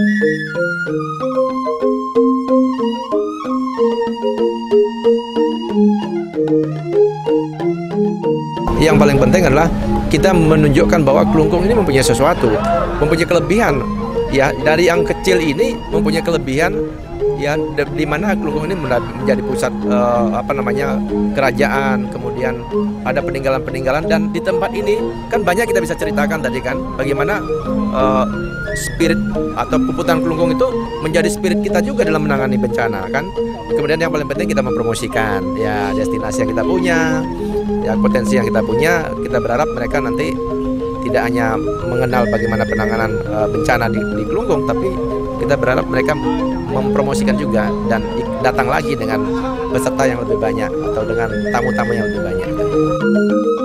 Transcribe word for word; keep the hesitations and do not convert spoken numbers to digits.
Yang paling penting adalah kita menunjukkan bahwa kelungkung ini mempunyai sesuatu, mempunyai kelebihan. Ya, dari yang kecil ini mempunyai kelebihan, ya, di mana kelungkung ini menjadi pusat uh, apa namanya kerajaan, kemudian ada peninggalan-peninggalan, dan di tempat ini kan banyak kita bisa ceritakan tadi kan bagaimana uh, spirit atau puputan kelungkung itu menjadi spirit kita juga dalam menangani bencana kan. Kemudian yang paling penting kita mempromosikan ya destinasi yang kita punya, ya potensi yang kita punya. Kita berharap mereka nanti tidak hanya mengenal bagaimana penanganan uh, bencana di, di Kelungkung, tapi kita berharap mereka mempromosikan juga dan datang lagi dengan peserta yang lebih banyak atau dengan tamu-tamu yang lebih banyak.